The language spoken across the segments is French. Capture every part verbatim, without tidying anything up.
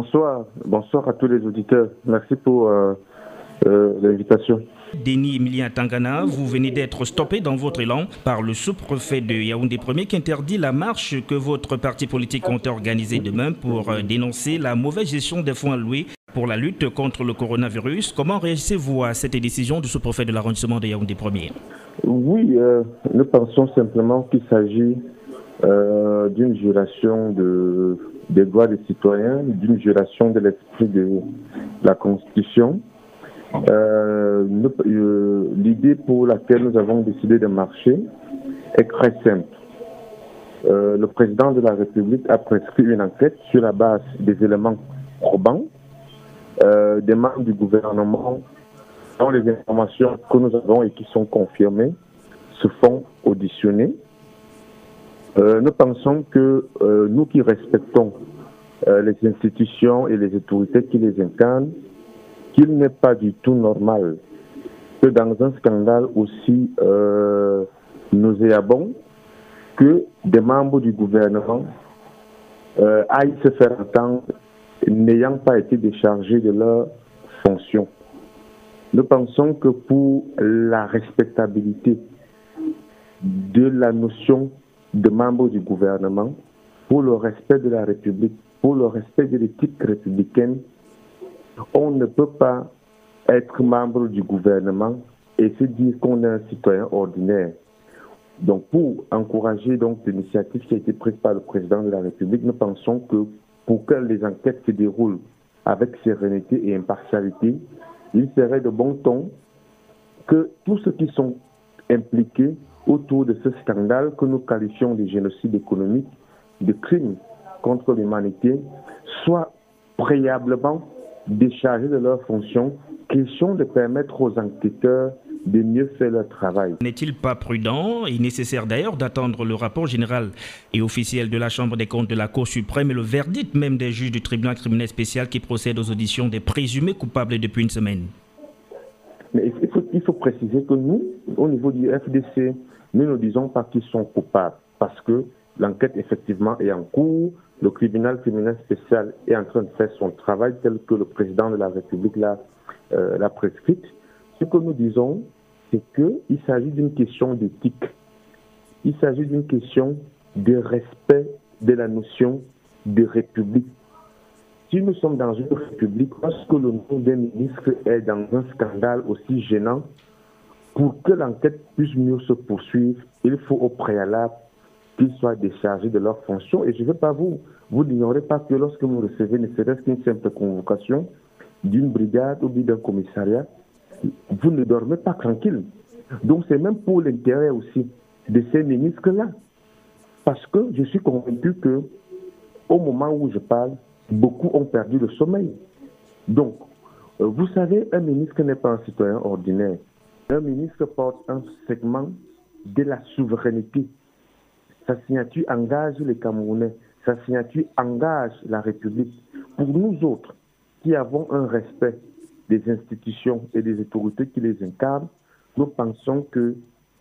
bonsoir. Bonsoir à tous les auditeurs. Merci pour euh, euh, l'invitation. Denis Emilien Tangana, vous venez d'être stoppé dans votre élan par le sous-préfet de Yaoundé premier qui interdit la marche que votre parti politique compte organiser demain pour euh, dénoncer la mauvaise gestion des fonds alloués pour la lutte contre le coronavirus. Comment réagissez-vous à cette décision du sous-préfet de l'arrondissement de Yaoundé premier? Oui, euh, nous pensons simplement qu'il s'agit euh, d'une violation de, des droits des citoyens, d'une violation de l'esprit de la Constitution. Euh, euh, L'idée pour laquelle nous avons décidé de marcher est très simple. Euh, le président de la République a prescrit une enquête sur la base des éléments probants. Euh, des membres du gouvernement dont les informations que nous avons et qui sont confirmées se font auditionner. Euh, nous pensons que euh, nous qui respectons euh, les institutions et les autorités qui les incarnent, qu'il n'est pas du tout normal que dans un scandale aussi euh, nauséabond, que des membres du gouvernement euh, aillent se faire entendre n'ayant pas été déchargés de leurs fonctions. Nous pensons que pour la respectabilité de la notion de membres du gouvernement, pour le respect de la République, pour le respect de l'éthique républicaine, on ne peut pas être membre du gouvernement et se dire qu'on est un citoyen ordinaire. Donc, pour encourager donc l'initiative qui a été prise par le président de la République, nous pensons que pour que les enquêtes se déroulent avec sérénité et impartialité, il serait de bon ton que tous ceux qui sont impliqués autour de ce scandale que nous qualifions de génocide économique, de crime contre l'humanité, soient préalablement déchargés de leurs fonctions, question de permettre aux enquêteurs de mieux faire leur travail. N'est-il pas prudent et nécessaire d'ailleurs d'attendre le rapport général et officiel de la Chambre des comptes de la Cour suprême et le verdict même des juges du tribunal criminel spécial qui procèdent aux auditions des présumés coupables depuis une semaine? Mais il faut, il faut préciser que nous, au niveau du F D C, nous ne disons pas qu'ils sont coupables parce que l'enquête effectivement est en cours, le tribunal criminel spécial est en train de faire son travail tel que le président de la République l'a euh, prescrit. Ce que nous disons, c'est qu'il s'agit d'une question d'éthique. Il s'agit d'une question de respect de la notion de République. Si nous sommes dans une République, lorsque le nom d'un ministre est dans un scandale aussi gênant, pour que l'enquête puisse mieux se poursuivre, il faut au préalable qu'ils soient déchargés de leurs fonctions. Et je ne veux pas vous, vous n'ignorez pas que lorsque vous recevez ne serait-ce qu'une simple convocation d'une brigade ou d'un commissariat, vous ne dormez pas tranquille. Donc c'est même pour l'intérêt aussi de ces ministres-là. Parce que je suis convaincu que au moment où je parle, beaucoup ont perdu le sommeil. Donc, euh, vous savez, un ministre n'est pas un citoyen ordinaire. Un ministre porte un segment de la souveraineté. Sa signature engage les Camerounais. Sa signature engage la République. Pour nous autres, qui avons un respect des institutions et des autorités qui les incarnent, nous pensons que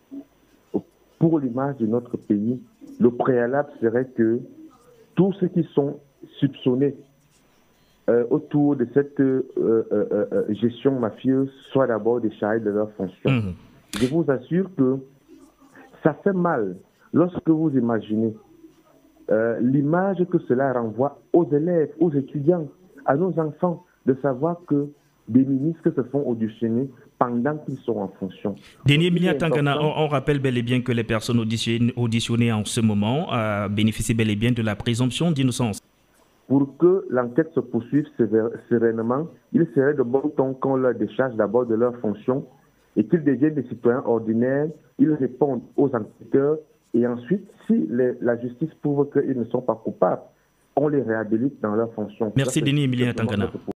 pour l'image de notre pays, le préalable serait que tous ceux qui sont soupçonnés euh, autour de cette euh, euh, euh, gestion mafieuse soient d'abord déchargés de leurs fonctions. Mmh. Je vous assure que ça fait mal lorsque vous imaginez euh, l'image que cela renvoie aux élèves, aux étudiants, à nos enfants, de savoir que des ministres se font auditionner pendant qu'ils sont en fonction. Denis Emilien Tangana, on, on rappelle bel et bien que les personnes auditionnées, auditionnées en ce moment euh, bénéficient bel et bien de la présomption d'innocence. Pour que l'enquête se poursuive sereinement, il serait de bon ton qu'on leur décharge d'abord de leurs fonctions et qu'ils deviennent des citoyens ordinaires, ils répondent aux enquêteurs et ensuite, si les, la justice prouve qu'ils ne sont pas coupables, on les réhabilite dans leurs fonctions. Merci Denis Emilien Tangana.